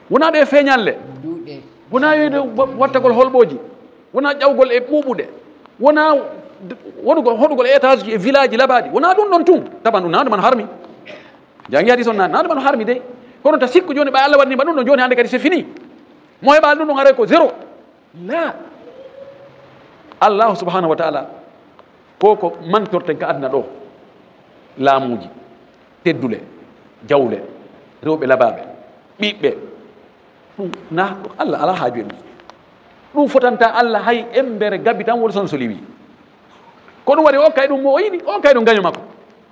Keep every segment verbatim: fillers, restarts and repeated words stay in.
wona ɗo e feeñalle wona wiide wattagol holɓoji wona ƴawgol e ɓuuɓuɗe wona wonugol hoɗugol e étage ji e village ji laɓaɗi wona ɗum ɗon tun taban ɗum nande man harmi jangi hadis on nande nande man harmi dey kono ta sikku joni ɓay Allah waɗnima ɗum ɗon joni hande kadi c'est fini mo heɓali ɗum ɗon haray ko zéro la allahu subhanahu wa taala ko ko mantorten ka aduna ɗo laamuji teddule jawle rewɓe labaɓe ɓiɓɓe ɗum na Allah ala haaji ɗum ɗum fotanta Allah hay embere gabbi tan woni son so liwi ko ɗum waɗi o kay ɗum mo o yiɗi o kay ɗum gaño makko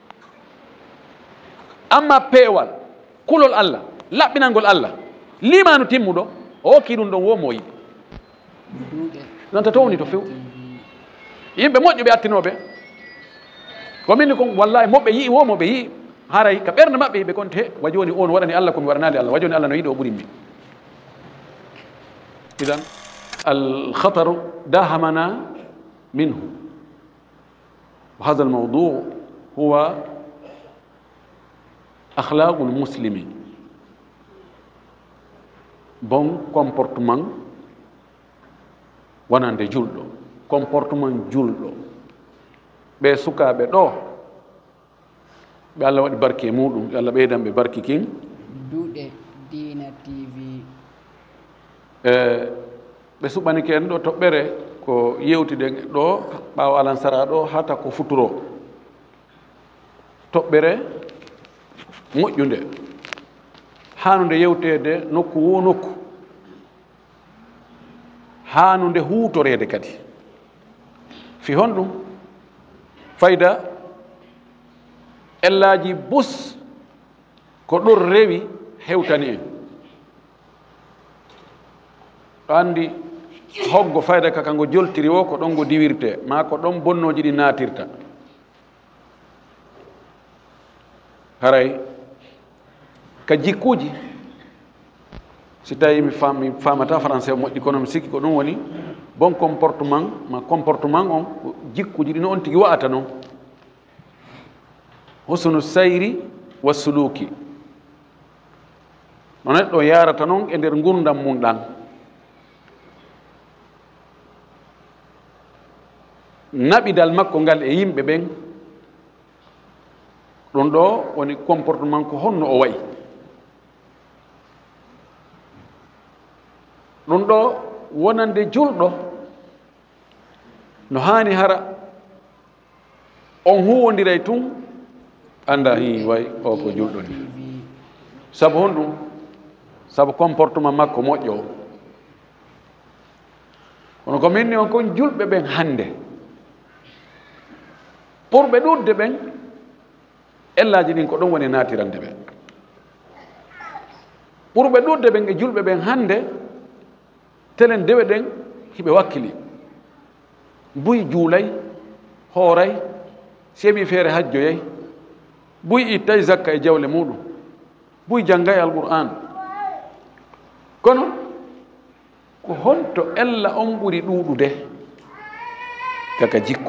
amma peewal kulol Allah laɓɓinalngol Allah limanu timmuɗo o hokki ɗum ɗon wo mo yiɗi nanta towni to few yimɓe moƴƴuɓe attinoɓe kominni kon wallahi moɓe yii wo moɓe yii haray ka ɓerde maɓɓe yiɓe konte he wa joni on waɗani Allah komi waɗanali Allah wa joni Allah no yiɗi o ɓuuri min idan alkhataru dahamana minhu wa hada almawdu huwa akhlaqu lmuslimi bon comportement wonande julɗo comportement julɗo ɓe sukaɓe ɗo ɓe Allah waɗi barke muɗum ɓe Allah ɓeydan ɓe barki kin duuɗe Dina T V e ɓe suɓanike en ɗo toɓɓere ko yewtide ɗo ɓaawo alansara ɗo hata ko futuro toɓɓere moƴƴunde hanude yewtede nokku wo nokku hanude huutorede kadi fi honɗum fayda ellaji bus ko ɗon rewi hewtani en ɗo andi hoggo fayda ka kango joltiri o ko ɗon go diwirte ma ko ɗon bonnoji ɗi natirta haray ka jikkuji si tawi mi fam mi famata français o moƴƴi kono mi sikki ko ɗum woni bon comportement ma comportement on ko jikkuji ɗino on tigi wa'ata noon husnu sayri wa suluki no neɗɗo yarata noon e nder gurdam mum ɗan naɓidal makko ngal e yimɓe ɓen ɗum ɗo woni comportement ko honno o wayi ɗum ɗo wonande julɗo no hani hara on huwodiray tun anda hi way o ko julɗo ni sabu honɗum sabu comportement makko moƴƴo o kono ko minni on kon julɓe ɓen hande pour ɓe ɗudde ɓen ellaji ɗin ko ɗon woni natirande ɓen pour ɓe ɗudde ɓen e julɓe ɓen hande telen dewe ɗen hiɓe wakkili buy juulay hooray seeɓi feere hajjoyay buy ittay zakka e jawle muɗum buy janggay alqur'an kono ko honto ella on ɓuri ɗuuɗude kaka jikku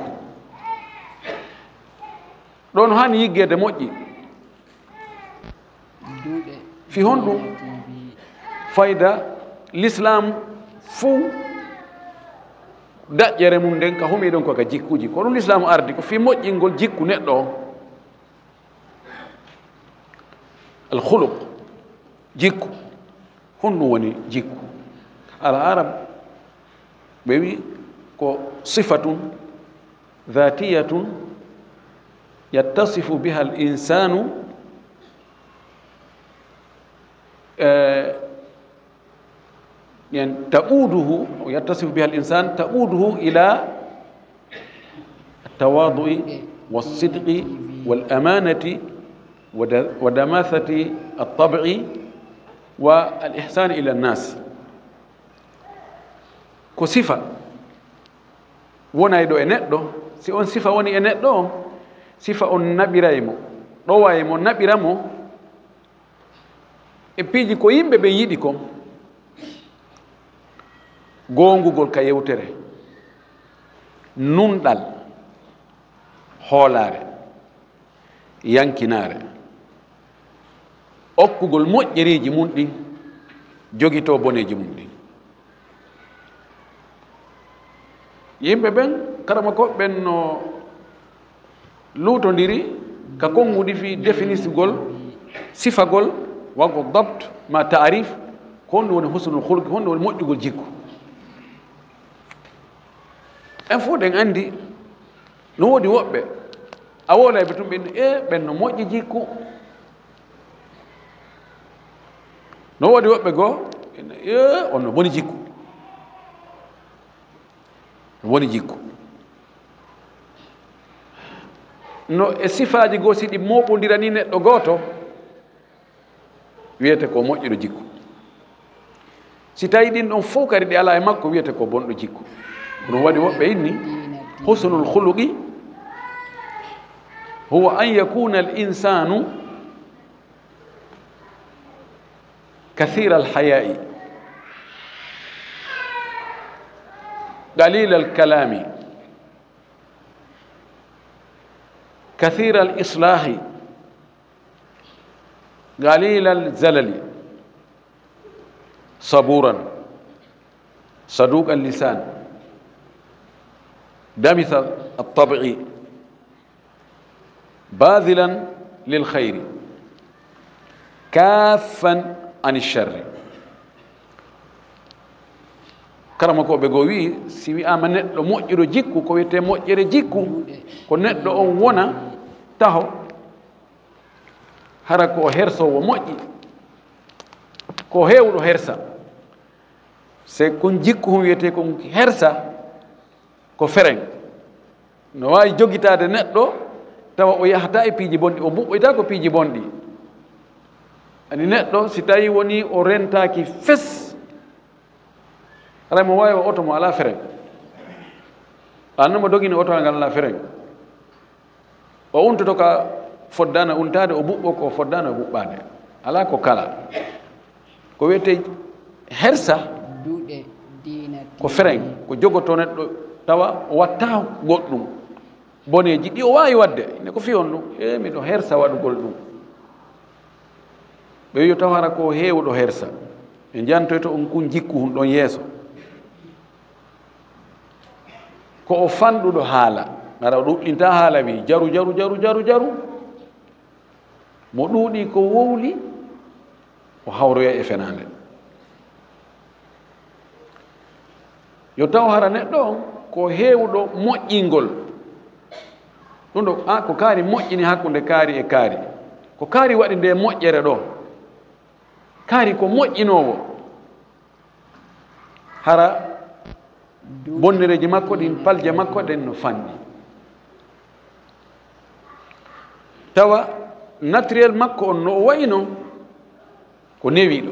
ɗon hani yiggede moƴƴi fi honɗum fayda l'islam fuu daƴƴere mum nden ka humi ɗon koka jikkuji ko ɗum l'islamu ardi ko fi moƴƴingol jikku neɗɗo o alkhuluq jikku honɗum woni jikku al arab ɓe wi ko sifatun dhatiyatun yattasifu biha al insanu يعني تؤوده أو يتصف بها الإنسان تؤوده إلى التواضع والصدق والأمانة ودماثة الطبع والإحسان إلى الناس كصفة ونايدو إنتو سي أون صفة وني إنتو صفة أون نبيرايمو روايمو نبيرامو إبيجي كو يمبي بيديكم gongugol ka yewtere nunɗal hoolare yankinare okkugol moƴƴeriji mum ɗin jogito boneji mum ɗi yimɓe ɓen karama koɓɓen no luutodiri ka konngudi fi définisgol sifagol wonko dabt ma taarif ko honɗum woni husnul hulqi honɗum woni moƴƴugol jikku en fof ɗen anndi no woodi woɓɓe a wolayɓe tum ɓenni e ɓen no moƴƴi jikku no woodi woɓɓe goo e on no boni jikku no woni jikku no e sifaji goo si ɗi moɓodira ni neɗɗo gooto wiyete ko moƴƴuɗo jikku si tawi ɗin ɗon fof kadi ɗi ala e makko wiyete ko bonɗo jikku ɗum waɗi woɓɓe inni husnul huluqi huwa an yakuna al insanu kathira al hayai qalila al kalami kathira al islahi qalila al zalali saburan صدوق اللسان دامث الطبع باذلا للخير كافا عن الشر karama ko ɓe go wi si wi'ama neɗɗo moƴƴuɗo jikku ko wiyete moƴƴere jikku ko neɗɗo on wona taho hara ko hersowo moƴƴi ko hewɗo hersa se kon jikku hon wiyete kon hersa ko fereng no wawi jogitade neɗɗo tawa o yahata e piiji bonɗi o ɓuɓɓoyta ko piiji bonɗi ani neɗɗo si tawi woni o rentaki fes remo wawi o oto mo ala fereng annomo dogini oto ngal ala fereng o untoto ka foddana untade o ɓuɓɓo ko foddana o ɓuɓɓade ala ko kala ko wiyete hersa ko fereng ko jogoto neɗɗo tawa o watta goɗɗum boneji ɗi o wawi wadde ne ko fiyon ɗum e miɗo hersa waɗugol ɗum ɓe wiyo taw hara ko hewɗo hersa ɓe jantoyto on kun jikku hum ɗon yeeso ko o fanɗuɗo haala gara o ɗuɗɗinta haala wi jaru jaru jaru jaru jaru mo ɗuuɗi ko wowli o hawroya e fenande yo taw hara neɗɗo on ko heewɗo moƴƴingol ɗum ɗo a ko kaari moƴƴini hakkunde kaari e kaari ko kaari waɗi nde moƴƴere ɗo kaari ko moƴƴinowo hara bonnereji makko ɗin palje makko ɗen no fanɗi tawa naturel makko on no o wayno ko newiɗo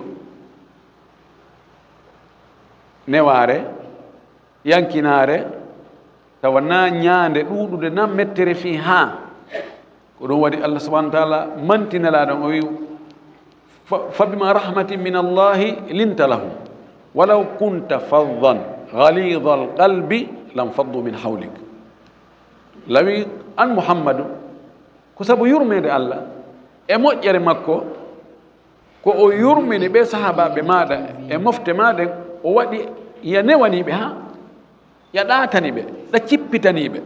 neware yankinare tawa na ñaande ɗuuɗude na mettere fi ha ko ɗum waɗi allah subahana wa taala mantinelaɗon o wi fa bima rahmatin min allahi linta lahum walaw kunta faddan galida alqalbi lam faddu min hawlik lawi an muhammadu ko sabu yurmede allah e moƴƴere makko ko o yurmini ɓe sahabaɓe maɗa e mofte maɗen o waɗi ya newaniɓe ha ya ɗatani ɓe ɗa cippitani ɓe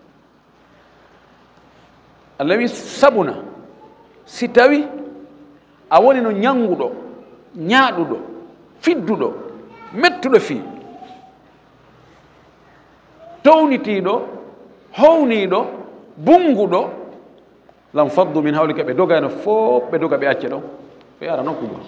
allah wi sabuna si tawi a woni no ñanguɗo ñaaɗuɗo fidduɗo mettuɗo fii townitiɗo howniɗo bunguɗo lam faddu min hawlika ɓe dogano fof ɓe doga ɓe acce ɗon ɓe ara nokkugol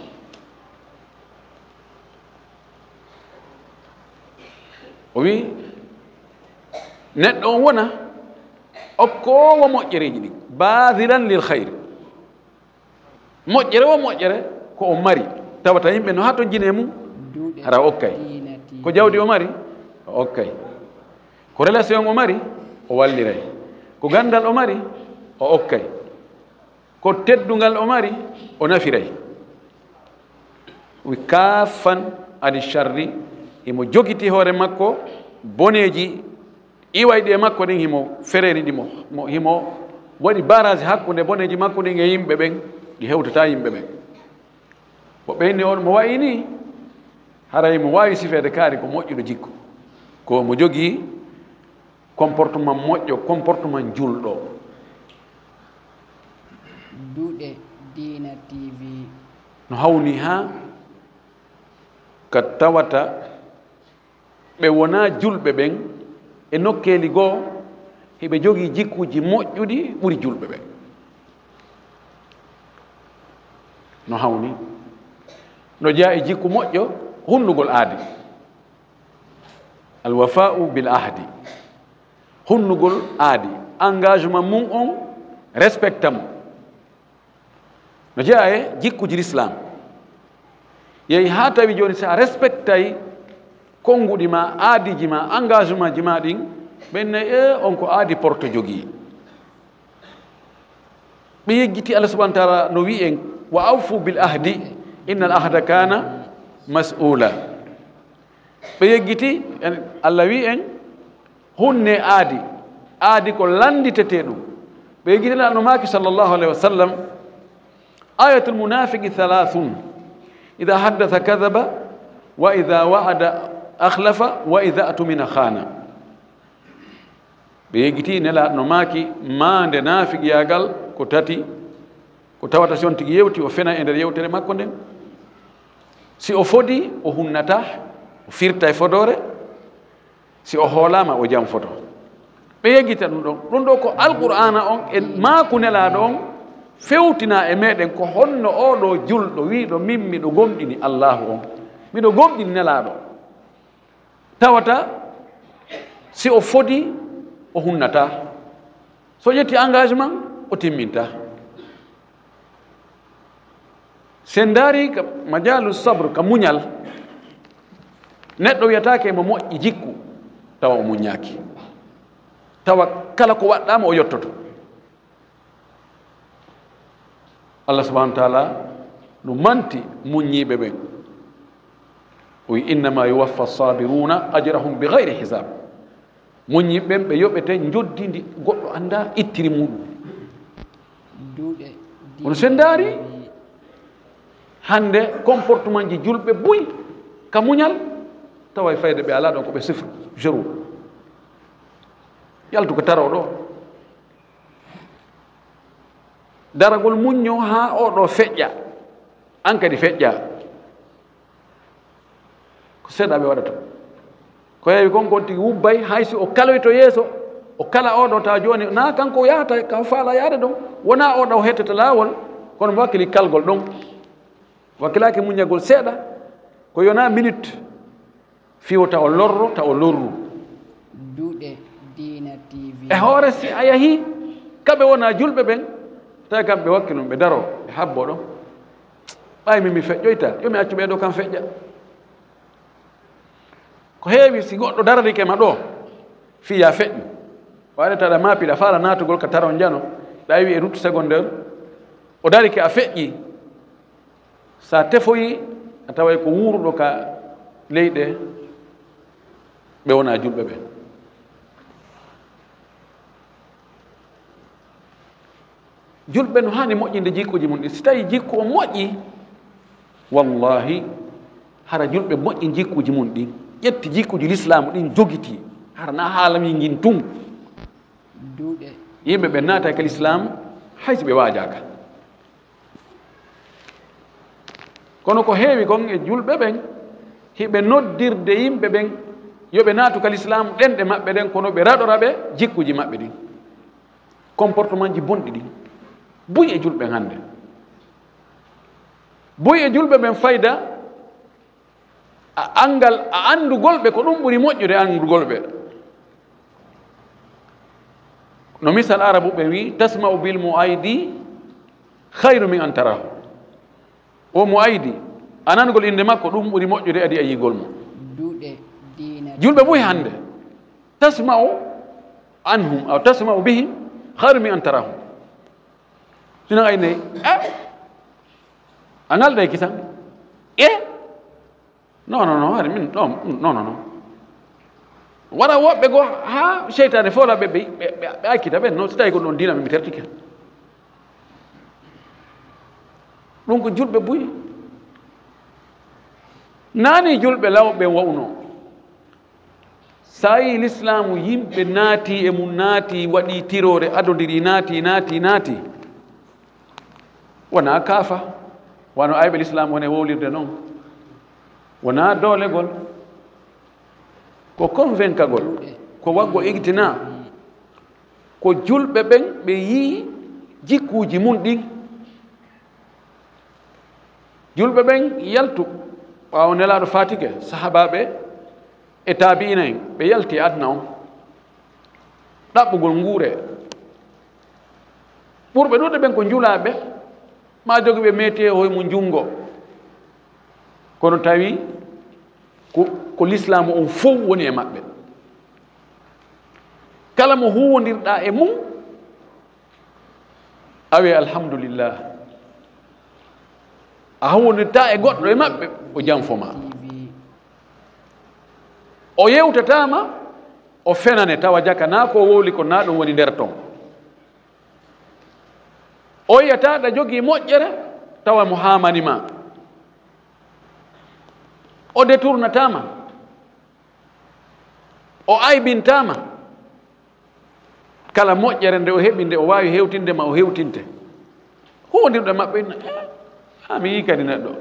o wi neɗɗo on wona okkowo moƴƴereji ɗi badiran lil hayri moƴƴere o moƴƴere ko o mari tawata yimɓe no ha to jine mum hara okkay ko jawdi o mari o okkay ko relation o mari o walliray ko gandal o mari o okkay ko teddungal o mari o nafiray wi kaafan adi charri imo jogiti hoore makko boneji iwayɗi e makko ɗin himo fereri ɗi mo himo waɗi barage hakkude boneji makko ɗin e yimɓe ɓen ɗi hewtata yimɓe ɓen woɓɓe hinni on mo wayi ni haray mo wawi sifede kaari ko moƴƴuɗo jikku ko mo jogii comportement moƴƴo comportement julɗo. duuɗe diina tv no hawni ha ka tawata ɓe wona julɓe ɓen e nokkeeli goo heɓe jogii jikkuji moƴƴuɗi ɓuri julɓe ɓen. no hawni no jeya e jikku moƴƴo hunnugol aadi alwafa'u bil ahdi hunnugol aadi engagement mum on respecta mo no jeya e jikkuji l'islam yehi ha tawi joni sa respectay konnguɗi ma aadiji ma engagement ji ma ɗin ɓenne e on ko aadi porto jogii ɓe yeggiti allah subahana taala no wi en wa awfu bil ahdi inna al ahda kana mas'ula ɓe yeggiti allah wi en hunne aadi aadi ko landitete ɗum ɓe yeggitila no maki sallllahu alayhi wa sallam ayatul munafiqi thalathun ida haddatha kadaba wa ida wa'ada akhlafa wa ida atumina khana ɓe yeggiti nela no maki mande nafiqiyagal ko tati ko tawata si on tigi yewti o fena e nder yewtere makko nden si o fodi o hunnata o firta e fodore si o hoolama o jam foto ɓe yeggita ɗum ɗon ɗum ɗo ko alqur'ana on e maku nelaɗo on fewtina e meɗen ko honno oɗo julɗo wiɗo min miɗo gomɗini allahu on miɗo gomɗini nelaɗo tawata si o fodi o hunnata so ƴetti engagement o timminta sen daari ka majalu sabre ka muñal neɗɗo wiyatake mo moƴƴi jikku tawa o muññaki tawa kala ko waɗɗama o yettoto allah subahana wa taala no manti muññiɓe ɓen o wi innama yuwaffa sabiruna ajrahum bi gayri hisab muññiɓe ɓen ɓe yoɓete joddidi goɗɗo anda ittiri muɗum kono sen daari hande comportement ji julɓe buy ka muñal tawa e fayde ɓe ala ɗon ko ɓe sifre zéro yaltu ko taro ɗo daragol muñño ha oɗo feƴƴa an kadi feƴƴa ko seeɗa ɓe waɗata ko heewi kon kon tigi wubbay haysi o kaloyto yeeso o kala oɗo tawa joni na kanko yahata ka faala yaade ɗon wona oɗo o hettata laawol kono mo wakkili kalgol ɗon wakkilaki muñagol seeɗa ko yona minute fiwta o lorro ta o lorru duuɗe diina tv e hoore si a yahi kamɓe wona julɓe ɓen tawi kamɓe wakkilum ɓe daro ɓe habbo ɗon ɓay min mi feƴƴoyta yomi accu ɓeɗo kam feƴƴa ko heewi si goɗɗo dararike ma ɗo fiya feƴƴu waɗata ɗa maapiɗa faala natugol ka taron jano ɗa wi e ruttu secondaire o darike a feƴƴi sa tefoyi a taway ko wuruɗo ka leyɗe ɓe wona julɓe ɓen julɓe no hani moƴƴinde jikkuji mum ɗi si tawi jikku o moƴƴi wallahi hara julɓe moƴƴi jikkuji mum ɗin ƴetti jikkuji l'islamu ɗin jogiti hara na haalami ngin tun duuɗe yimɓe ɓe naata ka l'islam haysi ɓe waajaka kono ko heewi kon e julɓe ɓen hiɓe noddirde yimɓe ɓen yoɓe naatu ka l'islam ɗenɗe maɓɓe ɗen kono ɓe raɗora ɓe jikkuji maɓɓe ɗin comportement ji bonɗi ɗin buy e julɓe hannde buy e julɓe ɓen fayda a angal a anndugol ɓe ko ɗum ɓuri moƴƴude anndugol ɓe no misal arabu ɓe wi tasma'u bil mu'aydi hayru min an tarahu o mu'aydi a nangol inde makko ɗum ɓuri moƴƴude adi a yigol mo duuɗe diina julɓe ɓuy hannde tasma'u anhum aw tasma'u bihim hayru min an tarahum sino aynayi e a ngalɗa e kisan e non non non haɗa min non non non wara woɓɓe goo ha seytane foola ɓe ɓe akkita ɓen noon so tawi ko ɗon dina mi tertike ɗum ko julɓe buy nani julɓe lawɓe wawno sa yi l'islamu yimɓe naati e mum naati waɗi tirore adodiri naati naati naati wona kaafa wano ayɓe l'islamu wone wowlirde noon wona doolegol ko convaincagol ko waggo igtina ko julɓe ɓen ɓe yii jikkuuji mum ɗin julɓe ɓen yaltu ɓaawo nelaaɗo fatike sahabaɓe e taabi'ina en ɓe yalti adna on ɗaɓɓugol nguure ɓurɓe ɗuɗe ɓen ko njulaaɓe ma jogi ɓe meeti e hoye mum junngo kono tawi ko ko l'islamu on fof woni e maɓɓe kala mo huwondirɗa e mum awi alhamdulillah a huwondirta e goɗɗo e maɓɓe o janfoma o yewtatama o fenane tawa jaka na ko wowli ko na ɗum woni nder ton o yiyata ɗa jogii moƴƴere tawa mo hamanima o détournatama o aybintama kala moƴƴere nde o heɓi nde o wawi hewtinde ma o hewtinte huwondirɗo maɓɓe ina ha mi yi kadi neɗɗo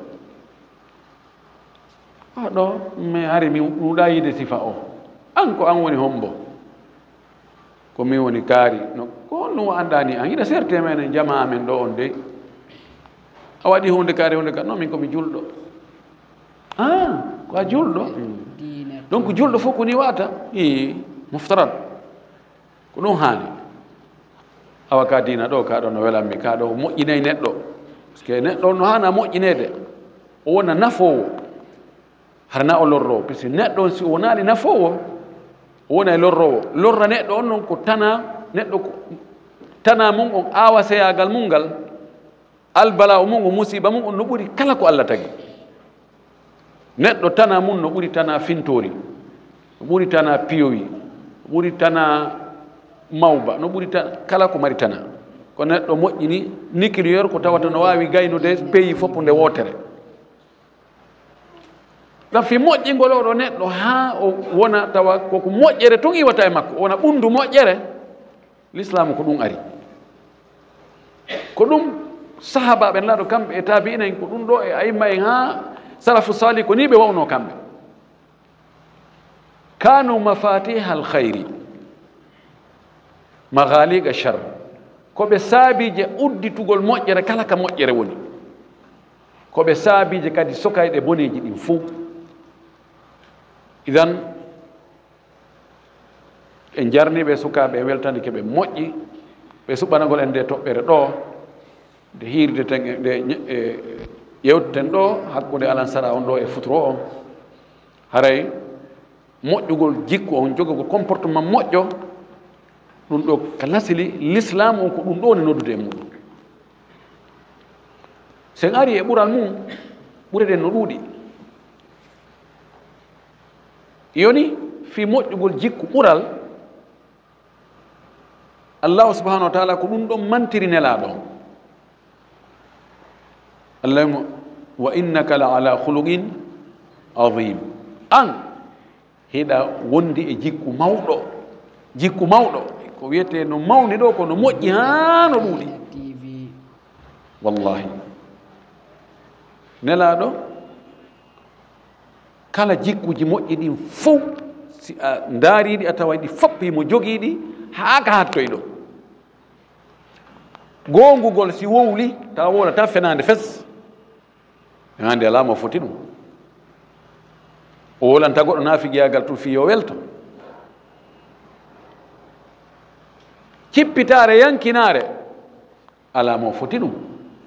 a ɗo mi hari mi ɗuuɗa yide sifa o an ko an woni hombo ko min woni kaari no ko on ɗum andani an yiɗa serte menen jama amen ɗo on de a waɗi hunde kaari hunde ka non min komi julɗo a ko a julɗo donc julɗo fof ko ni wata i muftarat ko ɗum haani awa ka dina ɗo ka ɗo no welanmi ka ɗo moƴƴinayi neɗɗo par ce que neɗɗo no haana moƴƴinede o wona nafowo harna o lorrowo par ce que neɗɗo on si o wonaali nafowo o wona e lorrowo lorra neɗɗo on noon ko tana neɗɗo ko tana mum on aawa seyagal mum ngal albala o mum o musiba mum on no ɓuri kala ko Allah tagi neɗɗo tana mum no ɓuri tana fintori no ɓuri tana piyowi no ɓuri tana mawba no ɓuri tan kala ko mari tana ko neɗɗo moƴƴini nucléaire ko tawata no wawi gaynude pays fof nde wootere ɗam fi moƴƴingol oɗo neɗɗo ha o wona tawa koko moƴƴere tun iwata e makko wona ɓundu moƴƴere l'islamu ko ɗum ari ko ɗum sahabaɓe laɗo kamɓe e tabi'ina en ko ɗum ɗo e ayimma en ha salafu salih ko ni ɓe wawno kamɓe kanu mafatiha al khayri maghaliga char koɓe saabije udditugol moƴƴere kala ka moƴƴere woni koɓe saabije kadi sokayɗe boneji ɗin fuu idan e jarniɓe sukaɓe e weltande keɓe moƴƴi ɓe suɓɓanagol en nde toɓɓere ɗo nde hiirde ten nde yewteten ɗo hakkude alansara on ɗo e futuro o haray moƴƴugol jikku on jogogol comportement moƴƴo ɗum ɗo ka lasili l'islam on ko ɗum ɗo ne noddude e muɗum sen ari e ɓural mum ɓureɗen no ɗuuɗi yoni fi moƴƴugol jikku ɓural allahu subahanahu wa taala ko ɗum ɗon mantiri nelaɗo on allahuma wa innaka la ala khuluqin adim an hiɗa wondi e jikku mawɗo jikku mawɗo ko wiyete no mawni ɗo ko no moƴƴi haa no ɗuuɗi wallahi nelaɗo kala jikkuji moƴƴi ɗin fof si a ndaariɗi a tawa ɗi foppimo jogiiɗi haa ka hattoyɗo goongugol si wowli tawa wowlata fenande fes hande alama foti ɗum o wolanta goɗɗo naafigiyagal tum fi yo welto cippitare yankinare alama o foti ɗum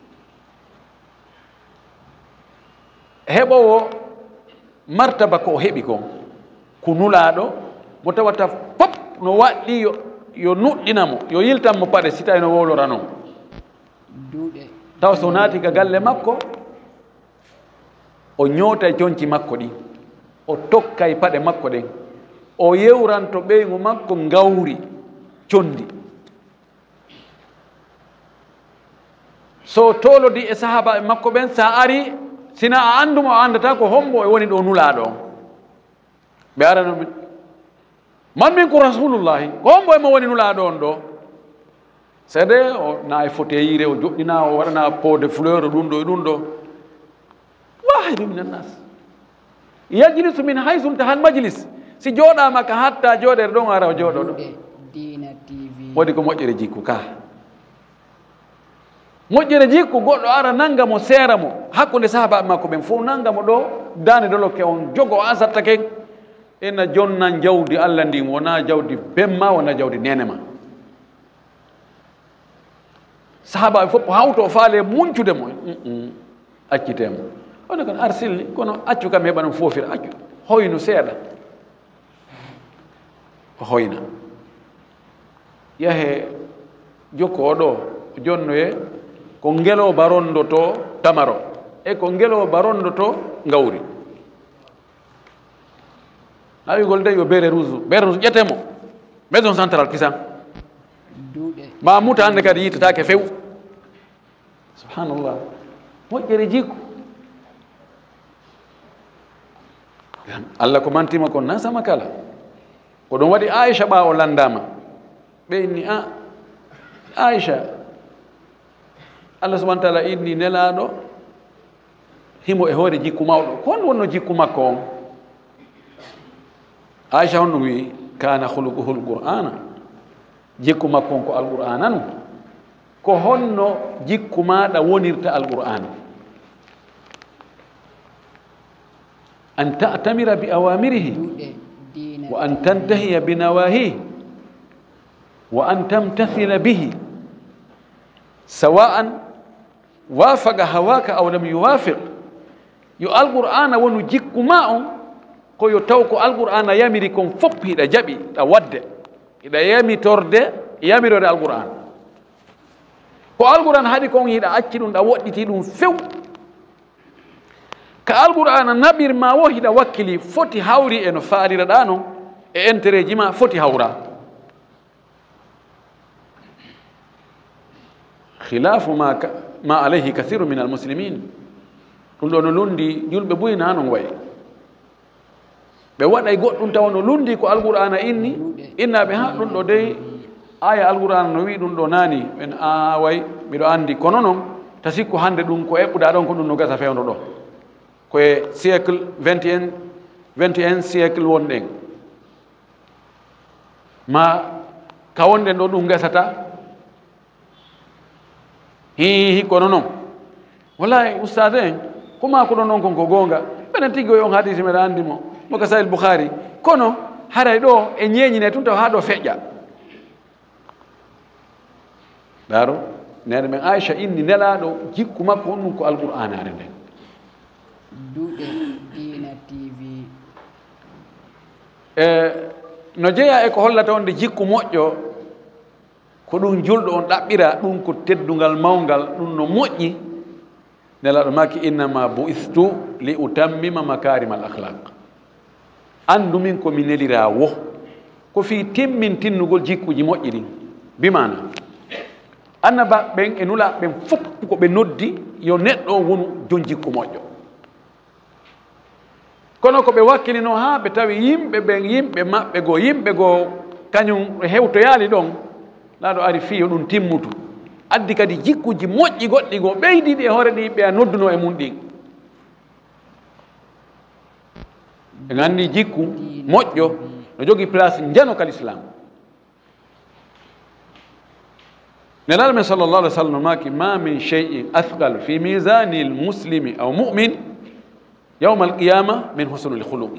heɓowo martaba ko o heɓi kon ko nulaɗo mo tawata pop no waɗɗi yo yo nuɗɗinamo yo yiltanmo paɗe si tawi no wowlora noon tawa so naati ka galle makko o ñoota e jonci makko ɗi o tokka e paɗe makko ɗen o yewranto ɓeygu makko ngawri condi so tolodi e sahaba e makko ɓen sa ari sina a andumo a andata ko hombo e woni ɗo nulaaɗo on ɓe arano min man min ko rasulullahi ko hombo emo woni nulaaɗo on ɗo sede o na e foteyire o joɗɗina o waɗana pot de fleur ɗum ɗo e ɗum ɗo wahidu min annas yajlisu min haysu intahal majlis si jooɗama ka hatta jooɗere ɗon ara o jooɗo ɗo Dina T V wodi ko moƴƴere jikku ka moƴƴere jikku goɗɗo ara nanga mo seera mo hakkude sahabaɓe makko ɓen fof nanga mo ɗo dane dolokke on jogo o asatta ken ena jonnan jawdi allah ndin wona jawdi bemma wona jawdi nene ma sahabaɓe fof hawto faale muncude mo accitemo ono kon arsilni kono accu kam heɓa no foofira accu hoyno seeɗa o hoyna yahe jokko oɗo jonnoye ko ngelo barondoto tamaro e ko ngelo barondoto ngawri awigol de yo bere rouge bere rouge ƴettemo maison centrale kisan ma muta hande kadi yittatake few subhanallah moƴƴere jikku allah ko mantima kon nasama kala ko ɗum waɗi aicha ɓa o landama ɓe inni a aicha allah subahana taala inni nelaɗo himo e hoore jikku mawɗo ko hon wonno jikku makko on aicha honno wi kana huluquhul qur'ana jikku makko on ko alqur'ana nu ko honno jikku maɗa wonirta alqur'ana an ta'tamira bi awamirihi wa an tantahiya bi nawahihi wa an tamtathila bihi sawa'an wafaqa hawaka aw lam yuwafiq yo alqur'ana wonu jikku ma on ko yo taw ko alqur'ana yamiri kon fof hiɗa jaɓi ɗa wadde hiɗa yamitorde yamirode alqur'ana ko alqur'ana haɗi kon hiɗa acci ɗum ɗa woɗɗiti ɗum few ka alqur'ana naɓir ma wo hiɗa wakkili foti hawri eno faaliraɗa non e intérêt ji ma foti hawra khilafu ma, ma alayhi kathiru min almuslimin ɗum ɗo no lundi julɓe buyna non wayi ɓe waɗay goɗɗum tawa no lundi ko alqur'ana inni innaɓe ha ɗum ɗo dey aya alqur'ana no wi ɗum ɗo nani ɓen a way mbiɗo andi kono noon ta sikku hande ɗum ko eɓɓuɗa ɗon ko ɗum no gasa fewno ɗo koye siècle vingt et un vingt et un siècle wonɗen ma ka wonɗen ɗo ɗum gasata hi kono noon wallahi oustade en koma ko ɗon noon kon ko goonga ɓenen tiggoy on hadisi meɗa anndi mo mo ka sahil boukhari kono haray ɗo e ñeeñine tun taw haa ɗo feƴƴa ɗaaro nene men aicha inni nelaɗo jikku makko on ɗum ko alqur'anare nden duuɗe Dina T V e no jeeya e ko hollata on de jikku moƴƴo ko ɗum julɗo on ɗaɓɓira ɗum ko teddungal mawngal ɗum no moƴƴi nelaɗo maki innama buistu li utammima makarima al akhlaq anndu min komi nelira wo ko fii timmin tinnugol jikkuji moƴƴi ɗin bimana annaba ɓen e nula ɓen fof ko ɓe noddi yo neɗɗo o wonu jon jikku moƴƴo kono ko ɓe wakkilino haa ɓe tawi yimɓe ɓen yimɓe maɓɓe goo yimɓe goo kañum hewtoyaali ɗon laaɗo ari fiyo ɗum timmutu addi kadi jikkuji moƴƴi goɗɗi goo ɓeydiɗi e hoore ɗi ɓe a nodduno e mum ɗin ɓe nganndi jikku moƴƴo no jogii place njano kal islam nelaɗo men sallllahu alih w sallam maki ma min cheyin athqal fi misani l muslimi aw mumin yawma alqiyama min husnul khuluqi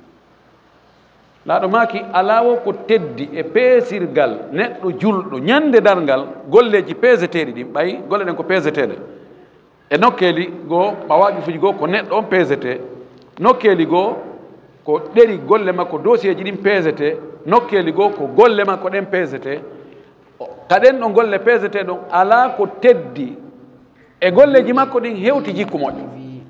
laaɗo maki alawo ko teddi e peesirgal neɗɗo julɗo ñande darngal golleji peeseteɗi ɗin ɓayi golle ɗen ko peeseteɗe e nokkeeli goo ɓawaɓi fuji goo ko neɗɗo on peesete nokkeeli goo ko ɗeri golle makko dossier ji ɗin peesete nokkeeli goo ko golle makko ɗen peesete kaɗen ɗo golle peesete ɗon ala ko teddi e golleji makko ɗin hewti jikku moƴƴo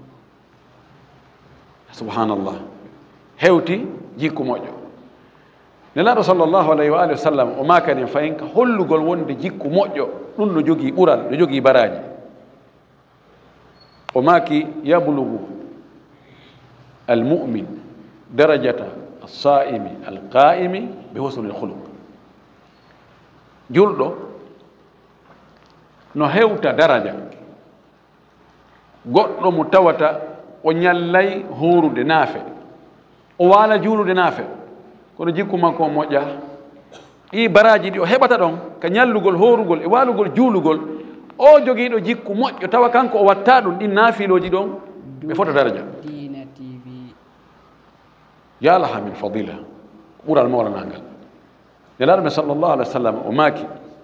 subhanallah hewti jikku moƴƴo nelaɗo sallllahu alayhi wa alihi wa sallam o makanen fayin ka hollugol wonde jikku moƴƴo ɗum no jogii ɓural no jogii baraji o maaki yablugu almumin darajata alsaimi alqaimi bi husnil khuluq julɗo no hewta daraja goɗɗo mo tawata o ñallay horude naafe o waala juulude naafe kono jikku makko o moƴƴa ɗi baraji ɗi o heɓata ɗon ka ñallugol horugol e waalugol juulugol o jogiiɗo jikku moƴƴo tawa kanko o watta ɗum ɗin naafiloji ɗon ɓe fota daraja Dina T V yalaha min fadila ɓural mawlanangal nelaɗo ɓe sallllahu alih wa sallam o maaki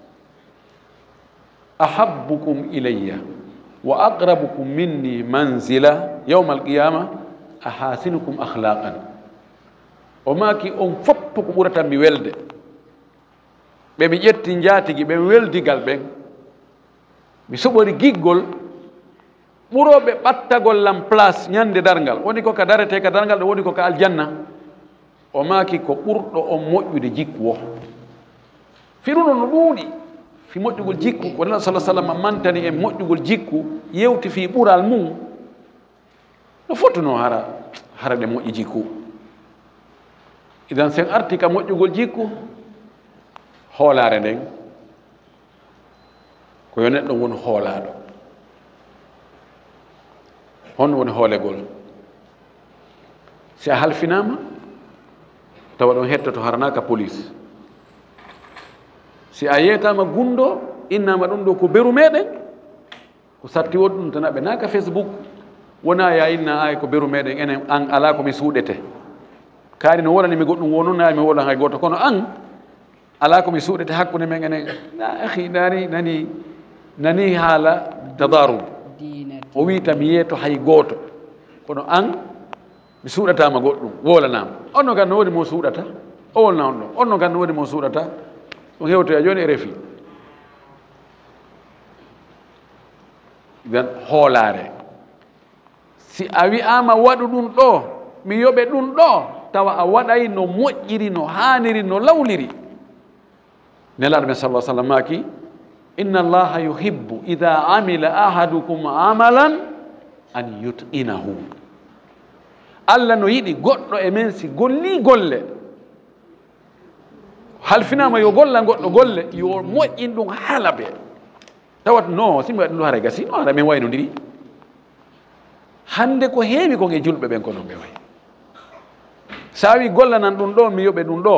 ahabbukum ilayya wa aqrabukum minni manzila yawma alqiyama ahasinukum akhlaqan o maaki on foppo ko ɓuratan mi welde ɓe mi ƴetti jaatigi ɓe weldigal ɓen mi soɓori giggol ɓuroɓe ɓattagol lam place ñande dargal woni ko ka darete ka dargal ɗo woni ko ka aljanna o maaki ko ɓurɗo on moƴƴude jikku o firuno no ɗuuɗi fi moƴƴugol jikku ko nela sala sallam mantani en moƴƴugol jikku yewti fi ɓural mum no fotuno hara hara ɗe moƴƴi jikku idan sen arti ka moƴƴugol jikku hoolare nden ko yo neɗɗo woni hoolaaɗo honno woni hoolegol si a halfinama tawa ɗon hettoto haranaka police si a yeytama gundo innama ɗum ɗo ko beru meɗen ko satti woɗ ɗum tan aɓe naka facebook wona ya inna ay ko beru meɗen enen an ala komi suuɗete kaari no wonani mi goɗɗum wonuna mi woɗan hay goto kono an ala komi suuɗete hakkude men enen na ahi nani nani nani haala tadarub o wiita mi yeeto hay gooto kono an mi suuɗatama goɗɗum wolanama onno gan no woni mo suuɗata o wolna on ɗon onno gan no woni mo suuɗata ɗum hewtoya joni e refi gan hoolare si a wi'ama waɗu ɗum ɗo mi yoɓe ɗum ɗo tawa a waɗay no moƴƴiri no haaniri no lawliri nelaɗo men sallah sallam maki inna allaha yuhibbu ida amila ahadukum amalan an yutqinahu allah no yiɗi goɗɗo e men si golli golle halfinama yo golla goɗɗo golle yo moƴƴin ɗum halabe tawat no simi waɗi ɗum hara gasi no hara min wayno ndiri hande ko heewi kon e julɓe ɓen ko noon ɓe way sa wi gollanan ɗum ɗo mi yoɓe ɗum ɗo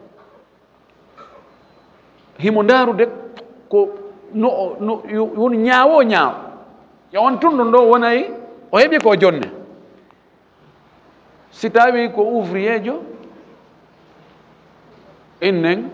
himo ndarude ko no no woni ñaawo ñaaw yo on tun ɗum ɗo wonayi o heɓi ko jonne si tawi ko ouvrier jo innen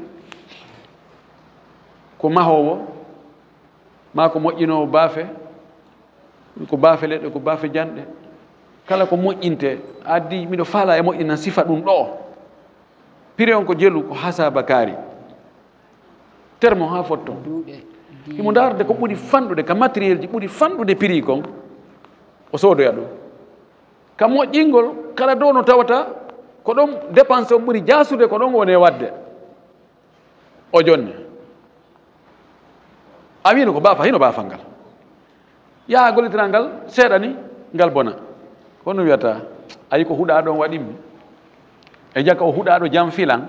ko mahowo ma ko moƴƴinowo baafe ko baafe leɗɗe ko baafe janɗe kala ko moƴƴinte addi miɗo faala e moƴƴina sifa ɗum ɗo piri on ko jelu ko hasaba kaari terme ha fotto himo darde ko ɓuri fanɗude ka matériel ji ɓuri fanɗude prix kon o soodoya ɗum ka moƴƴingol kala dow no tawata ko ɗon dépense on ɓuri jasude ko ɗon woni wadde o jonne a wino ko baafa hino baafal ngal yaha gollitiral ngal seeɗa ni ngal bona kono wiyata ayi ko huɗa ɗon waɗimmi e jaka o huɗa ɗo jam filan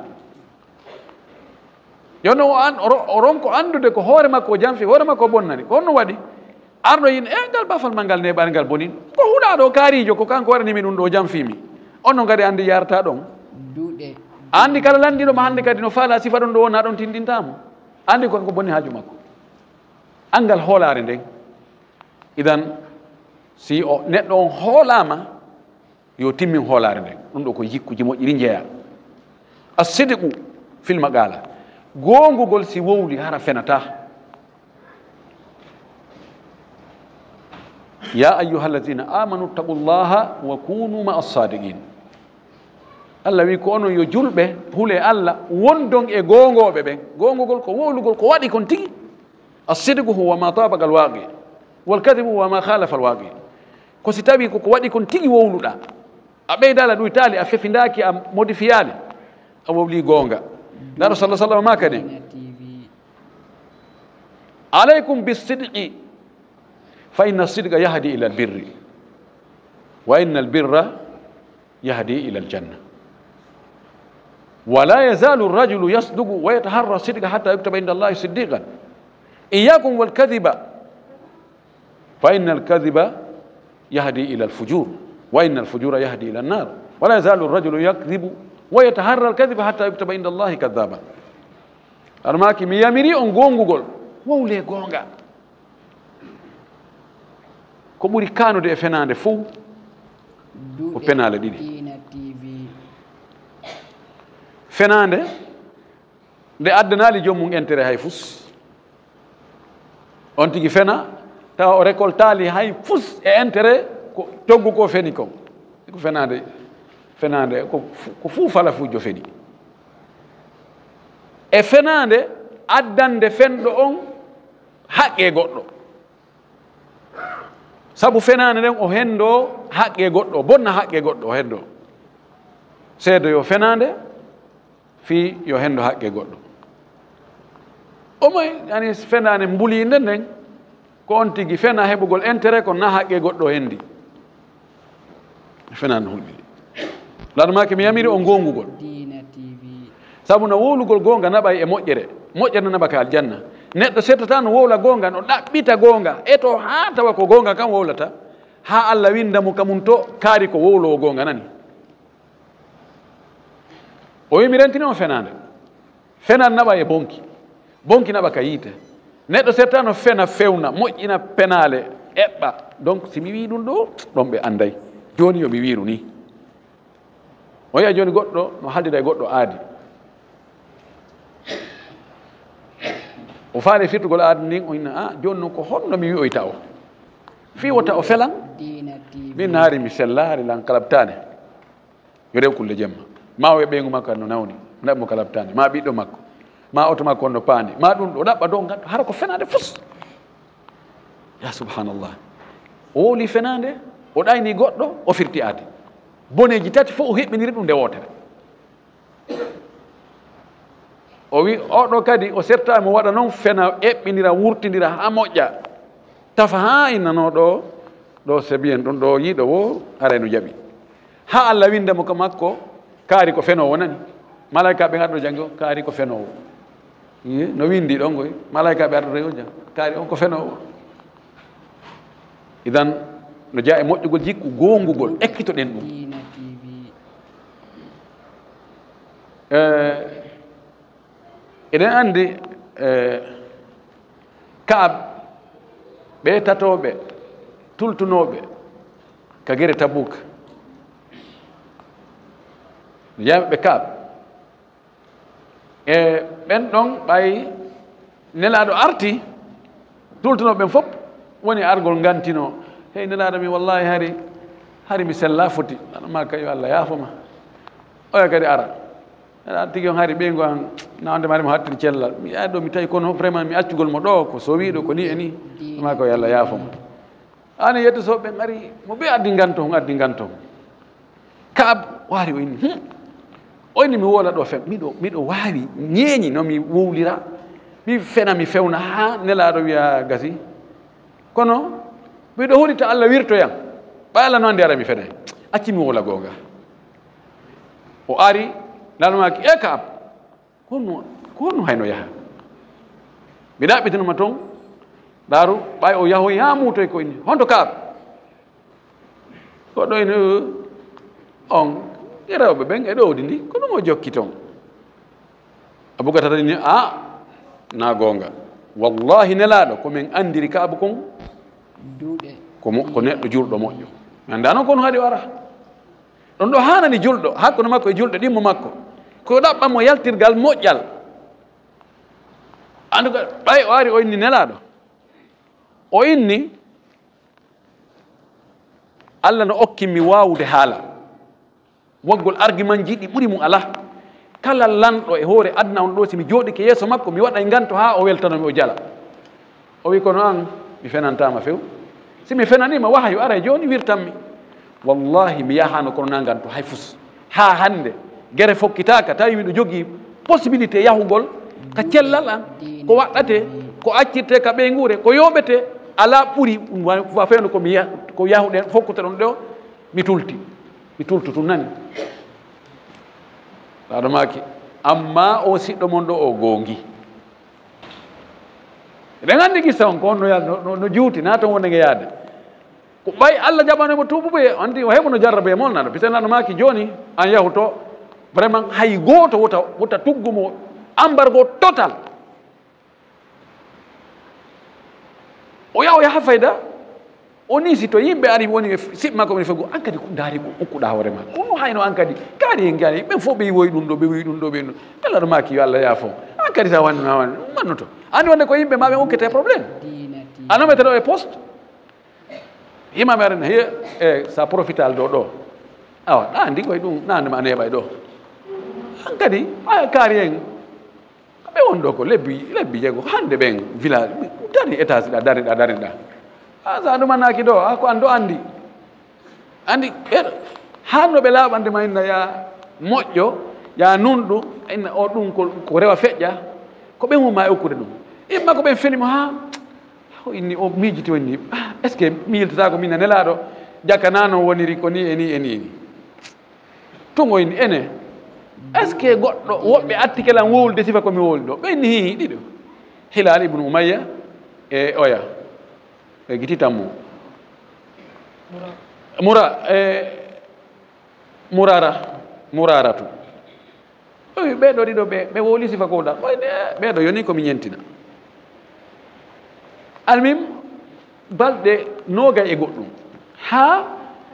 yono o an o ronko andude ko hoore makko o jamfi hoore makko o bonnani ko honno waɗi arɗo yin e ngal bafal ma ngal neɓani ngal bonin ko huɗaɗo kaarijo ko kanko waɗanimi ɗum ɗo o jamfimi onno kadi andi yarata ɗon duuɗe andi kala landiɗoma hande kadi no faala sifa ɗon ɗo wona ɗon tindintamo andi ko kanko bonni haaju makko angal hoolare nden idan si o neɗɗo on hoolama yo timmin hoolare nden ɗum ɗo ko jikkuji moƴƴiri jeeya assidiqu filma qala gongugol si wowli hara fenata ya ayuha alladina amanu taqullaha wa kunu ma assadiqin allah wi ko onon yo julɓe huule allah wondon e gongoɓe ɓen gongugol ko wowlugol ko waɗi kon tigi assidiqu huwa ma tabaqa alwaqi walkadibu huwa ma khalafa alwaqi ko si tawi koko waɗi kon tigi wowluɗa a ɓeydala ɗuytali a fefindaki a modifiyali a wowli gonga ndaɗo sallah sallam ma kadi alaykum bisidqi fa inna sidqa yahdi ila albirri wa inna albirra yahdi ila aljanna ولا يزال الرجل يصدق ويتحرى الصدق حتى يكتب عند الله صديقا إياكم والكذب فإن الكذب يهدي إلى الفجور وإن الفجور يهدي إلى النار ولا يزال الرجل يكذب ويتحرى الكذب حتى يكتب عند الله كذابا أرماكي ميامري أن غونغول وولي غونغا كموري كانوا دي فنان فو وفنان دي fenande nde addanali joomum intérêt hay fus on tigi fena tawa o récoltali hay fus e intérêt ko toggu ko feni ko ko fenande fenande ko ko fuu fala fuujo feni e fenande addande fenɗo on haqqe goɗɗo sabu fenande nden o hendo haqqe goɗɗo bonna haqqe goɗɗo o hendo seedo yo fenande fi yo hendo haqqe goɗɗo o moy yani fenane mbulinde nden ko on tigi fena heɓugol intérêt ko na haqqe goɗɗo hendi fenane hulɓini laɗumaki mi yamiri o gongugol sabu no wowlugol gonga naɓay e moƴƴere moƴƴere naɓaka aljanna neɗɗo settata no wowla gonga no ɗaɓɓita gonga e to ha tawa ko gonga kam wowlata ha Allah windamo kamum to kaari ko wowlowo gonga nani o wi mi rentini on fenande fenande naɓa e bonki bonki naɓa ka yiite neɗɗo setta no fena fewna moƴƴina penale eɓɓa donc si mi wi ɗum ɗo ɗon ɓe anday joni yomi wiru ni o yiya joni goɗɗo no haaldida e goɗɗo aadi o faali firtugol aadi ndin o inna a joni noon ko honno mi wi'oyta o fi wota o felan min naari mi sellari lan kalabtane yo rew kulle jemma ma o e ɓeygu makko no nawni naɓi mo kalabtande ma ɓiɗɗo makko ma oto makko no paandi ma ɗum ɗo ɗaɓɓa dow ngadɗo hara ko fenade fus ya subhanallah o wowli fenade o ɗayni goɗɗo o firti aadi boneji tati fof o heɓɓiniri ɗum nde wotere o wi oɗo kadi o sertami o waɗa noon fena eɓɓinira wurtidira ha moƴƴa tafa ha innano ɗo ɗo sebiyen ɗum ɗo yiiɗo wo arayno jaɓi ha Allah windamo ko makko kaari ko fenowo nani malaika ɓe garɗo janggo kaari ko fenowo no windi ɗon goy malaika ɓe arɗo rewo jang kaari on ko fenowo idan no jaa e moƴƴugol jikku gongugol ekkitoɗen ɗum eɗen andi Kaab ɓe tatoɓe tultunoɓe ka gere Tabuk no jaami ɓe Kaab e ɓen ɗon ɓay nelaɗo arti tultunoɓe ɓen fof woni argol ngantino hey nelaɗo mi wallahi hari hari mi sella foti ma kayo Allah yaafoma oya kadi ara aɗa tigi on hari ɓeygu an nawde marimo hattiri cellal mi yaari ɗo mi tawi kono vraiment mi accugol mo ɗo ko so wiɗo ko ni e ni ma ko Allah yaafoma ani yettosoɓe ɓen ari mo ɓe addi nganton addi nganton Kaab waari o inni o inni mi wola ɗo fen miɗo miɗo waawi ñeeñi no mi wowlira mi fena mi fewna ha nelaɗo wiya gasi kono miɗo huɗita Allah wirtoyam ɓay Allah no andi ara mi fena acci mi wola gonga o ari lalmaki e Kaab kono kono hayno yaha mi ɗaɓɓitinoma toon ɗaru ɓay o yaho yamutoy ko inni honto Kaab goɗɗo ene on e rewɓe ɓen e ɗowdi ndi ko ɗum o jokki toon abougatata ni a na gonga wallahi nelaɗo komin andiri Kaabu kon ko neɗɗo julɗo moƴƴo mi anda noon kono haɗi o ara ɗon ɗo hanani julɗo hakkude makko e julɗo ɗimmo makko ko ɗaɓɓatmo yaltirgal moƴƴal anduga ɓay o ari o inni nelaɗo o inni Allah no okkimi wawude haala woggol argument ji ɗi ɓuri mum ala kala lanɗo e hoore adna on ɗo simi jooɗike yeeso makko mi waɗa e nganto ha o weltanomi o jala o wi kono an mi fenantama few simi fenanima waha yo ara joni wirtanmi wallahi mi yahano kono na nganto hay fus ha hande gere fokkitaka tawi miɗo jogui possibilité yahugol ka cellal an ko waɗɗate ko accirte ka ɓeygure ko yoɓete ala ɓuri wa fewno komi ko yahuɗen fokkute ɗon ɗo mi tulti mi tultu tum nani aɗa maki amma o siɗɗo mon ɗo o gongi eɗen anndi gissa on ko on no no juuti na toon wonege yaade ko ɓay allah jaɓanemo tuubuɓe andi o heɓa no jarrabe molnaɗo pisane aɗa maki joni an yahu to vraiment hay gooto wota wota tuggumo embargo total o yaha o yaha fayda o nisi to yimɓe ari woni siɓma komin fego an kadi daari ko ukkuɗa hoore ma kono hayno an kadi kaari hen gaari ɓen fof ɓe yiwoyi ɗum ɗo ɓe wi ɗum ɗo ɓe ɗum kala ɗo maki yo allah yaafo an kadi sa wannuna wan mannoto andi wonde ko yimɓe ma ɓe ukkete probléme anomete ɗo e poste imame arena hiya e sa profital ɗo ɗo awa ɗa andi koye ɗum nandema a neeɓay ɗo an kadi a kaari hen ɓe won ɗo ko lebbi lebbi jeego hande ɓen village dari étage ɗa dari ɗa dari ɗa a sa ɗumannaki ɗo a ko an ɗo andi andi ɓeɗo hanno ɓe laaɓande ma inna ya moƴƴo ya nunɗu inna o ɗum ko rewa feƴƴa ko ɓen mum ma e okkude ɗum imma ko ɓen felimo ha o inni o miijiti wonni est ce que mi yiltata ko min a nelaɗo jakka nano woniri ko ni e ni e ni e ni tun o inni ene est ce que goɗɗo woɓɓe attikelan wowlude sifa komi wowli ɗo ɓenni hi ɗiɗo hilal ibnu umayya e oya e gititanmo mura e murara muraratu oyi ɓeɗo ɗiɗo ɓe ɓe wowli sifa ko ɗa ɓoyde ɓeɗo yoni komi ñentina almim balɗe noogay e goɗɗum ha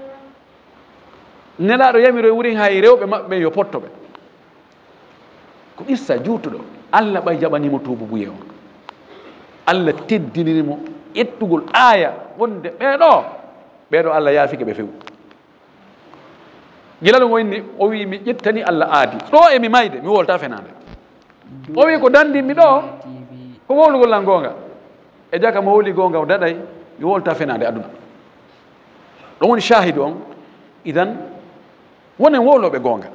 nelaɗo yamiro e wurin hay rewɓe maɓɓe yo pottoɓe ko issa juutuɗo allah ɓay jaɓanimo tuubu buye on allah teddinirimo ƴettugol aaya wonde ɓeeɗo ɓeeɗo allah yaafike ɓe few gila ɗum o inni o wi mi ƴettani allah aadi ɗo emi mayde mi wolta fenade o wi ko dandinmi ɗo ko wowlugol lan goonga e jaka mo wowli goonga o daɗay mi wolta fenade aduna ɗon woni shahidu on idan wonen wowloɓe goonga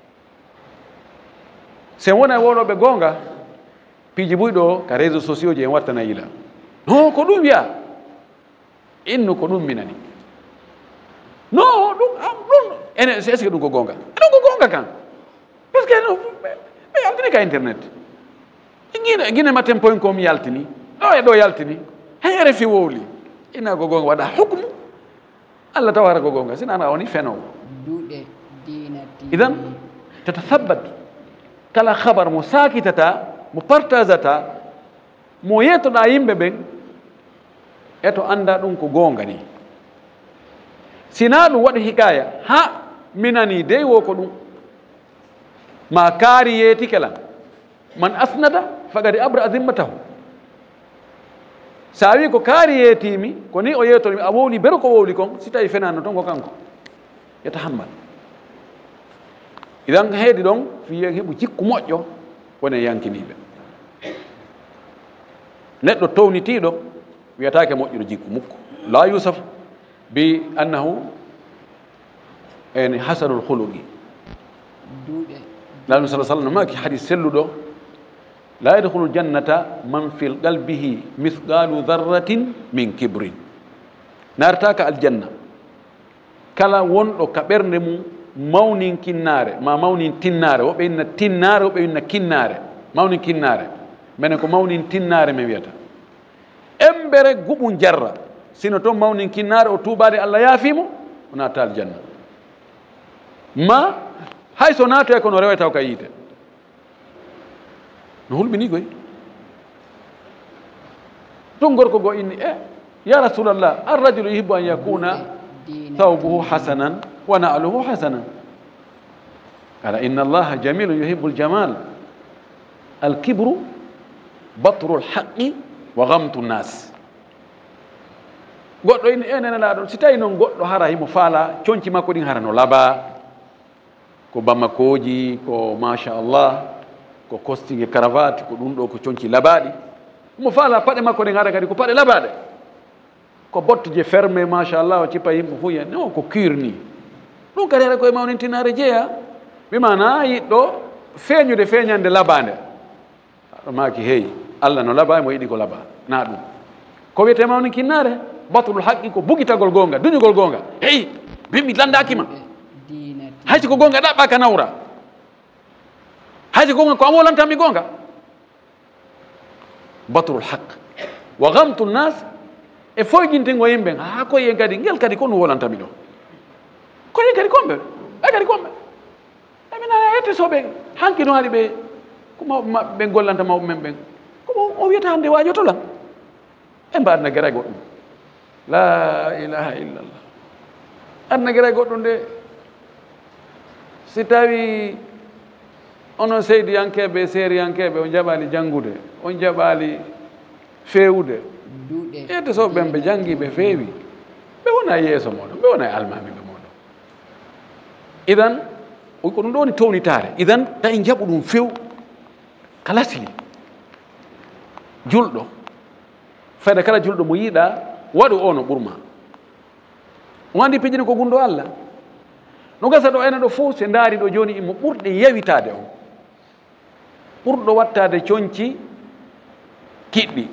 sen wona wowloɓe goonga piiji buyɗo ka réseau sociaux ji en wattana yila non ko ɗum wiya innu ko ɗum minani non ɗum ɗum ene est ce que ɗum ko goonga ɗum ko goonga kan par ce que ɓe yaltini ka internet guine guine maten point com yaltini ɗo e ɗo yaltini hen R F I wowli ina ko goonga waɗa hukmu allah tawata ko goonga sina ana woni fenowo idan tatathabbat kala habar mo sakitata mo partageata mo yettoɗa yimɓe ɓen eto anda ɗum ko goonga ni sina ɗum waɗi hikaya ha minani dey wo ko ɗum ma kaari yeetike lan man asnada fagadi abra adimmatahu sa wi ko kaari yeetimi ko ni o yeetorimi a wowli bero ko wowli kon si tawi fenano toon ko kanko yetahammal idan heedi ɗon fiye heɓu jikku moƴƴo wone yankiniɓe neɗɗo townitiɗo wiyatake moƴƴuɗo jikku mukko la yusaf bi annahu ene hasanul huluqi laɗum sa sallam maki hadis selluɗo la yadkhulu jannata man fil qalbihi mithqalu dharratin min kibrin nartaka aljanna kala wonɗo ka ɓernde mum mawnin kinnare ma mawnin tinnare woɓe inna tinnare woɓe inna kinnare mawnin kinnare minen ko mawnin tinnare min wiyata embere guɓum jarra sino toon mawnin kinnare o tuubade allah yaafimo o natta aljanna ma hay so naatoya kono rewa taw ka yiite no hulɓini koy tun gorko go inni e ya rasulallah arrajulu yuhibbu an yakuna thawbuhu hasanan wa na'luhu hasanan qala inna allaha jamilun yuhibbu aljamal alkibru batru alhaqqi wa gamtu nnas goɗɗo inni e nenelaɗo si tawi noon goɗɗo hara himo faala coñci makko ɗin hara no laaɓa ko bammakoji ko machallah ko costume cravate ko ɗum ɗo ko coñci labaɗi mo faala paɗe makko ɗen hara kadi ko paɗe labaɗe ko botte je fermé machallah o cippa yimɓe fo yiyan non ko curni ɗum kadi hara koye mawnintinare jeeya wimana yiɗɗo feeñude feeñande labande aɗo maki heeyi allah no laaba mo yiɗi ko laaba na ɗum ko wiyete mawni kinnare batrul haqqi ko bugitagol gonga duñugol gonga hey bimmi landakima haysi ko gonga ɗaɓɓa ka nawra haysi gonga ko amolantami gonga batrul haqq wa gamtu nnas e foyƴintingo yimɓe ha koye kadi ngel kadi ko no wolantami ɗo koye kadi komɓe ɓe kadi komɓe emina ette soɓe hanki no ari ɓe ko mawɓe maɓɓe ɓe gollanta mawɓe men ɓen komo o wiyata hande wajotolan e mba adna gueray goɗɗum la ilaha illallah adna gueray goɗɗum nde si tawi onon seydiyankeɓe séeriyankeɓe on jaɓali janngude on jaɓali fewude ette soɓe ɓen ɓe janggi ɓe feewi ɓe wona yeeso moɗon ɓe wona e almami ɓe moɗon idan ko ɗum ɗo woni townitare idan tawi jaɓu ɗum few kalasli julɗo fayda kala julɗo mo yiiɗa waɗu o no ɓurma o andi pijini ko gunɗo Allah no gasa ɗo ene ɗo fof se ndaari ɗo joni imo ɓurɗe yawitade on ɓurɗo wattade coñci kiɗɗi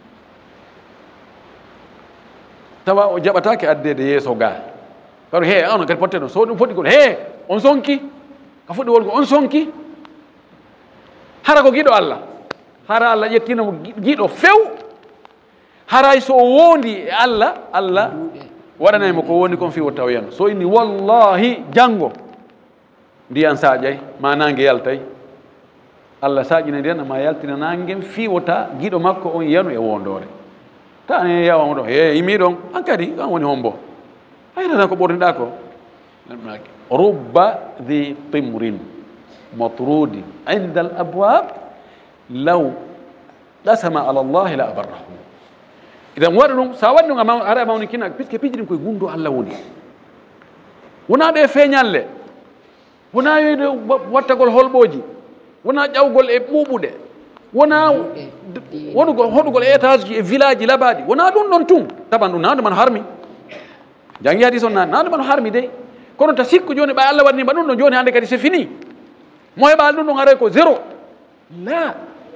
tawa o jaɓatake addede yeeso ga par he ono kadi potte ɗon so ɗum foɗi kono he on sonki ka fuɗɗi wolko on sonki hara ko giɗo Allah hara Allah ƴettinamo giɗo few haray so wondi e Allah Allah waɗanaymo ko woni kon fi wo tawyano so inni wallahi janngo ndiyan saƴay ma nangue yaltay Allah saƴina ndiyan ma yaltina nangen fiwota giɗo makko on yanu e wondore ta ane yawamo ɗo e yimi ɗon an kadi an woni hombo hayrana ko ɓorniɗa ko rubba dhi timrin matrudin inda al abwab law qasama ala llahi la abarrahu idan waɗa ɗum sa waɗi ɗum ara mawni kina puisque pijiɗin koye gundu Allah woni wona ɗo e feeñalle wona yoyde wattagol holɓoji wona ƴawgol e ɓuuɓuɗe wona wonugol hoɗugol e étage ji e village ji labaɗi wona ɗum ɗon tun taban ɗum nande man harmi jangi hadis on nane nande man harmi dey kono ta sikku joni ɓa Allah waɗanima ɗum ɗo joni hande kadi c'est fini mo heɓa ɗum ɗon haray ko zéro la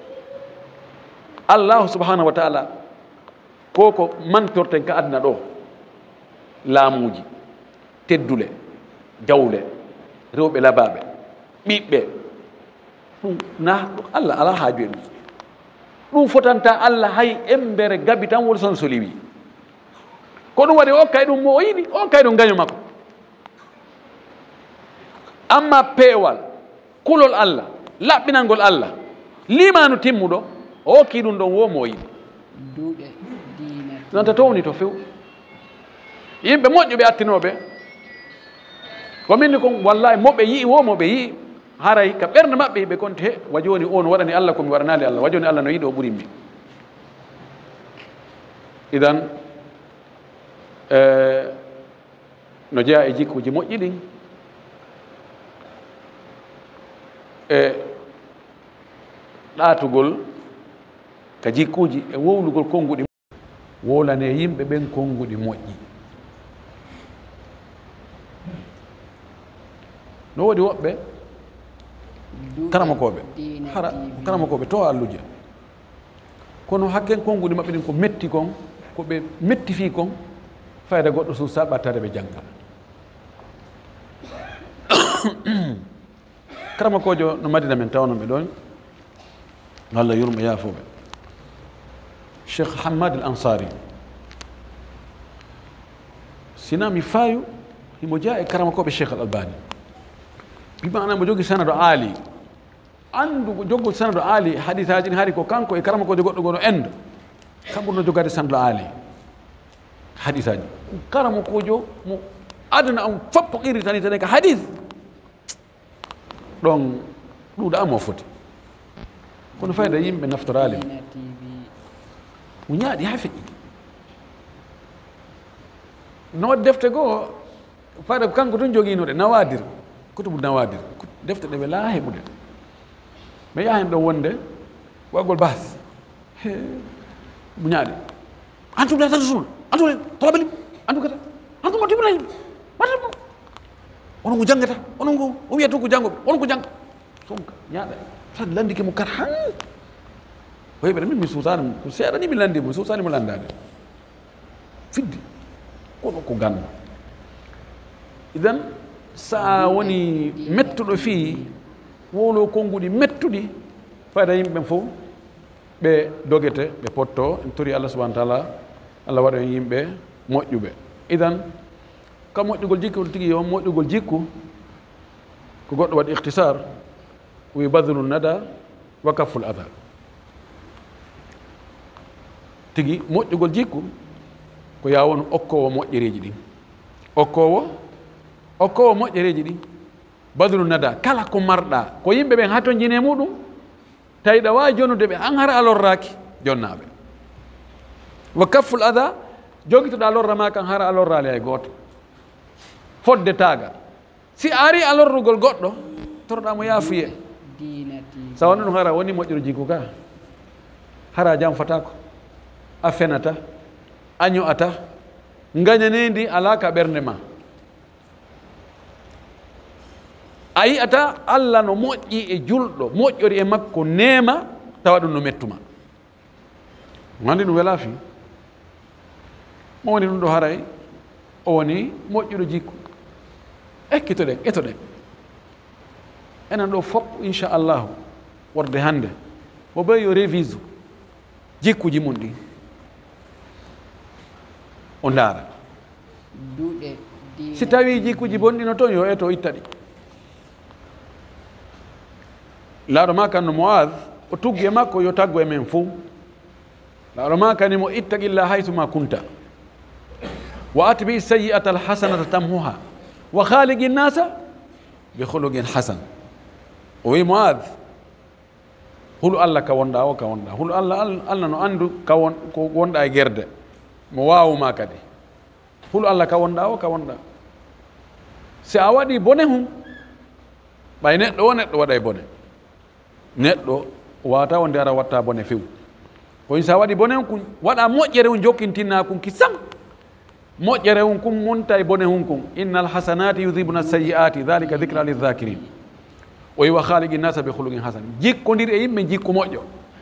allahu subhanahu wa taala koko mantorten ka aduna ɗo laamuji teddule jawle rewɓe labaɓe ɓiɓɓe ɗum na Allah ala haaju e ɗum ɗum fotanta Allah hay embere gabi tan woni son so liwi ko ɗum waɗi o kay ɗum mo o yiɗi o kay ɗum gaño makko amma peewal kulol Allah laɓɓinalngol Allah limanu timmuɗo o ki ɗum ɗon wo mo o yiɗi nonta towni to few yimɓe moƴƴuɓe attinoɓe ko minni kon wallahi moɓe yii wo moɓe yii haray ka ɓernde maɓɓe yiɓe konte he wa joni on waɗani Allah komi waɗanali Allah wa joni Allah no yiɗi o ɓurinmi idan no jeeya e jikkuji moƴƴi ɗin e ɗaatugol ka jikkuji e wowlugol konnguɗi wolane yimɓe ɓen konnguɗi moƴƴi no woodi woɓɓe karamakoɓe hara karamakoɓe to alluje kono hakken konnguɗi maɓɓe ɗin ko metti kon ko ɓe metti fi kon fayda goɗɗo suusa ɓattade ɓe jangga karamakojo no madina men tawno ɓe ɗon Allah yurmo yaafoɓe cheikh Hamad al Ansari sina mi fayu himo jaa e karamakoɓe cheikh al Albani bimana mo jogi sanado aali andu joggol sanado aali hadithaji ni haari ko kanko e karamakojo goɗɗo gono endo kam ɓurno jogade sanado aali hadithaji karamakojo mo aduna on foppo irritani tane ka hadith ɗon ɗuuɗa amo foti kono fayda yimɓe naftorali mo ñaaɗi ha feƴƴi no waɗi defte goo fayda ko kanko tun joguinoɗe nawadir kotoɓu nawadir defte ɗe ɓe laa heɓude mi yaha hen ɗo wonde waggol bas mo ñaaɗi antumɗe tata suna antumɗe tolaɓelim antukata antuma timnayi watamo onon ko janggata onon ko o wiyata ko janggoɓe onon ko jangga sonka ñaaɗa tan landike mo kat han o heɓere min mi suusani ko seeɗa ni mi landimo mi suusanimo landade fiddi kono ko ganna idan sa woni mettuɗo fii wowlo konguɗi mettuɗi fayda yimɓe ɓen fof ɓe dogete ɓe potto en tori Allah subhanahu wa taala Allah waɗa en yimɓe moƴƴuɓe idan ka moƴƴugol jikku tigi yo moƴƴugol jikku ko goɗɗo waɗi ihtisar wi badlu nada wa kafful adha tigi moƴƴugol jikku ko ya won okkowo moƴƴereji ɗin okkowo okkowo moƴƴereji ɗin badlu nada kala ko marɗa ko yimɓe ɓen hato jine muɗum tawiɗa wawi jonude ɓe an hara alorraki jonnaɓe wa kafful adha jogitoɗa lorra ma kan hara alorrali hay goto fodde taga si ari alorrugol goɗɗo toroɗamo yaafuye sa woni ɗum hara woni moƴƴiro jikku ka hara jam fatako a fenata a ño'ata gañanendi ala ka ɓernde ma a yi'ata Allah no moƴƴi e julɗo moƴƴori e makko neema tawa ɗum no mettuma gandi ɗum wela fi mo woni ɗum ɗo haray o woni moƴƴuɗo jikku ekkitoɗen etoɗen enen ɗo fof inchallahu worde hannde mo ɓe yo révise jikkuji mum ɗi o ndaara si tawi jikkuji bonɗino toon yo eto itta ɗi laaɗo ma kan no Muad o tuggi e makko yo taggo e men fof laaɗo ma kani mo ittaqilla haytuma kunta wa atbi sayyi'ata alhasanata tamhuha wa khaliqi nnasa bi khuluqin hasan o wi Muad hulu Allah ka wonɗa o ka wonɗa hulu Allah Allah no andu ka won ko wonɗa e gerde mo wawuma kadi hulu Allah ka wonɗa o ka wonɗa si a waɗi bone hum ɓay neɗɗo o neɗɗo waɗa e bone neɗɗo wata wonde ara watta bone few kono sa waɗi bone hum kum waɗa moƴƴere hum jokkintinna kum ki sam moƴƴere hum kum monta e bone hum kum innal hasanati yudhibuna sayyi'ati dhalika dhikra lidhakirin o wi wa khaliqi nnasa bi khuluqin hasan jikkodir e yimɓe jikku moƴƴo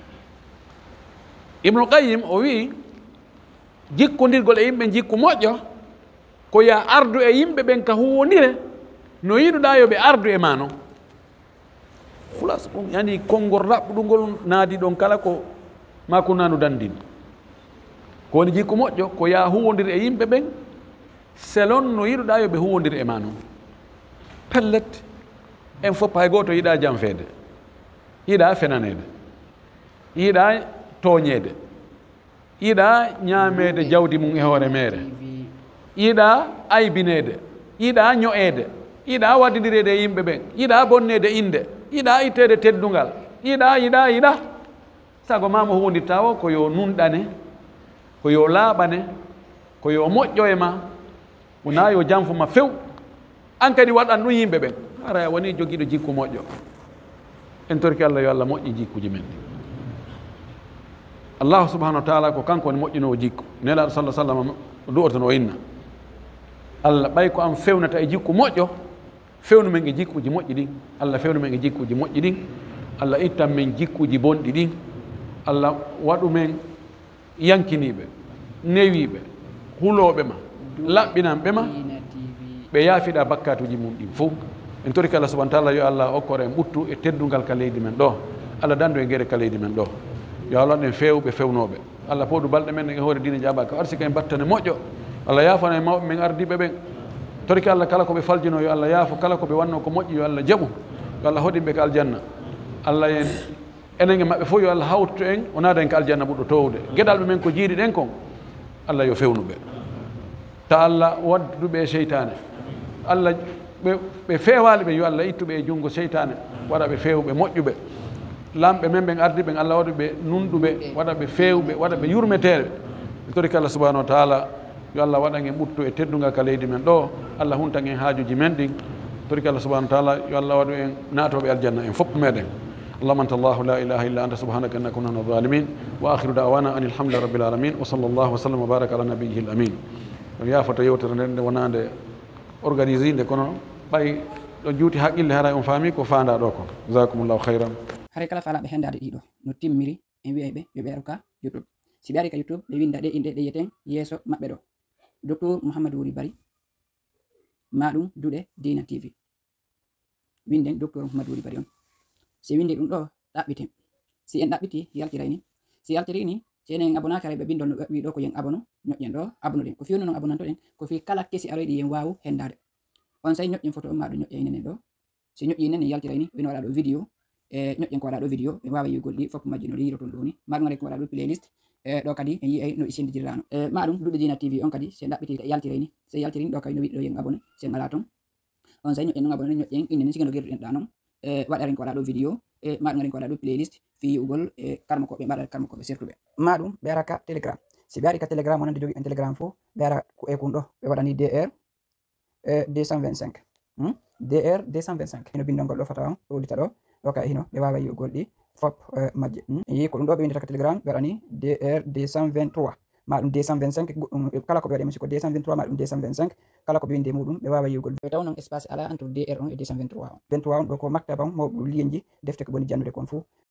Ibnul Qayyim o wi jikkodirgol e yimɓe jikku moƴƴo ko ya ardu e yimɓe ɓen ka huwodire no yiɗuɗa yo ɓe ardu e ma noon hulas ɗum yani konngol raɓɓuɗugol naadi ɗon kala ko makunanu dandin ko woni jikku moƴƴo ko ya huwodir e yimɓe ɓen selon no yiɗuɗa yo ɓe huwodir e ma noon pellet en fof hay goto yiɗa janfede yiɗa fenanede yiɗa tooñede yiɗa ñaamede jawdi mum e hoore mere yiɗa aybinede yiɗa ño'ede yiɗa waddidirede e yimɓe ɓen yiɗa bonnede inde yiɗa ittede teddungal yiɗa yiɗa yiɗa sago mamo huwondirta o ko yo nunɗane ko yo laaɓane ko yo moƴƴo e ma wona yo janfuma few an kadi waɗan ɗum yimɓe ɓen hara woni jogiiɗo jikku moƴƴo en torki Allah yo Allah moƴƴi jikkuji men Allah subhanahu wa taala ko kanko woni moƴƴinowo jikku nelaɗo sallah sallam du'otono o inna Allah ɓay ko an fewnata e jikku moƴƴo fewnu men e jikkuji moƴƴi ɗin Allah fewnu men e jikkuji moƴƴi ɗin Allah ittan men jikkuji bonɗi ɗin Allah waɗu men yankiniɓe newiɓe huloɓe ma laɓɓinanɓe ma ɓe yaafiɗa bakkatuji mum ɗin fof en toriki Allah subhanahu wa taala yo Allah okkore en ɓuttu e teddungal ka leydi men ɗo Allah dandu e guere ka leydi men ɗo yo Allah ɗen fewɓe fewnoɓe Allah poodu balɗe men e hoore diine jaaba ko arsika en battane moƴƴo Allah yaafana e mawɓe men ardiɓe ɓen toriki Allah kala ko ɓe faljino yo Allah yaafo kala ko ɓe wanno ko moƴƴi yo Allah jaɓu yo Allah hoɗinɓe ko aljanna Allah en enen e maɓɓe fof yo Allah hawtu en o naada en ko aljanna ɓuɗɗo towde gueɗalɓe men ko jiiɗi ɗen kon Allah yo fewnuɓe ta Allah wadduɓe e seytane Allah ɓe ɓe feewali ɓe yo Allah ittuɓe e junngo seytane waɗa ɓe feewɓe moƴƴuɓe lamɓe men ɓen ardi ɓen Allah waɗa ɓe nunɗuɓe waɗa ɓe feewɓe waɗa ɓe yurmeteɓe ɓe toriki Allah subahanahu wa taala yo Allah waɗan en ɓuttu e teddungal ka leydi men ɗo Allah huntan en haajuji men ɗin toriki Allah subahanahu wa taala yo Allah waɗu en naatoɓe aljanna en fof meɗen اللهم انت الله لا اله الا انت سبحانك انا كنا من الظالمين واخر دعوانا ان الحمد لله رب العالمين وصلى الله وسلم وبارك على نبيه الامين يا فتى يوتر nden wonande organisé nde kono ɓay ɗo juuti haqqille hara on faami ko faanda ɗo ko jasakumullahu khairan hare kala faalaɓe hende ɗiɗo no timmiri en wi'ay ɓe yo ɓe aru ka youtube si ɓe ari ka youtube ɓe winda ɗe inde ɗe yiyeten yeeso maɓɓe ɗo docteur Mouhamadou Wuri Bari maɗum duɗe Dina T V winden docteur Mouhamadou Wuri Bari on si windi ɗum ɗo ɗaɓɓite si en ɗaɓɓiti yaltiray ni si yaltiri ni seni en abonaka ɓe bindol wi ɗo ko yen abono ñoƴƴen ɗo abono ɗen ko fiwno non abonanto ɗen ko fi kala kesi aroyɗi yen wawu hendade on say ñoƴƴen photo on maɗum ñoƴƴe nenen ɗo si ñoƴƴi nenen yaltiray ni ɓen waɗa ɗo vidéo e ñoƴƴen ko waɗa ɗo vidéo ɓe wawa yigol ɗi fof majji no ɗi yiroton ɗo ni maɗum ngari ko waɗa ɗo playlist e ɗo kadi en yiyay no isindidirano e maɗum duɗe Dina T V on kadi se ɗaɓɓiti yaltiray ni se yaltiri ɗo kadi no wiɗi ɗo yen abonné sen ala ton on say ñoƴƴen non abonné ñoƴƴen innenen sigeno gerɗuɗen ɗa noon e waɗaren ko waɗa ɗo vidéo e maɗum ngari ko waɗa ɗo playlist fi yi'ugol e karma ko ɓe mbaɗa karma ko ɓe surtout ɓe maɗum ɓe ara ka telegram si ɓe ari ka telegram onande jogui en telegram fo ɓe ara e kun ɗo ɓe waɗani dr deux cent vingt-cinq dr deux cent vingt-cinq hino bindol ngol ɗo fata on ɗo wullita ɗo ɗo ka hino ɓe wawa yi'ugol ɗi fop majje yi ko ɗum ɗo ɓe windata ka telegram ɓe waɗani dr deux cent vingt-trois maɗum deux cent vingt-cinq goɗɗum kala ko ɓe waɗi musiko deux cent vingt-trois maɗum deux cent vingt-cinq kala ko ɓe windi muɗum ɓe wawa yi'ugol ɓe taw non espace ala entre dr on e deux cent vingt-trois on vingt-trois on ɗo ko maktaba on mawɓe liyeji defte ko boni jannude kon fou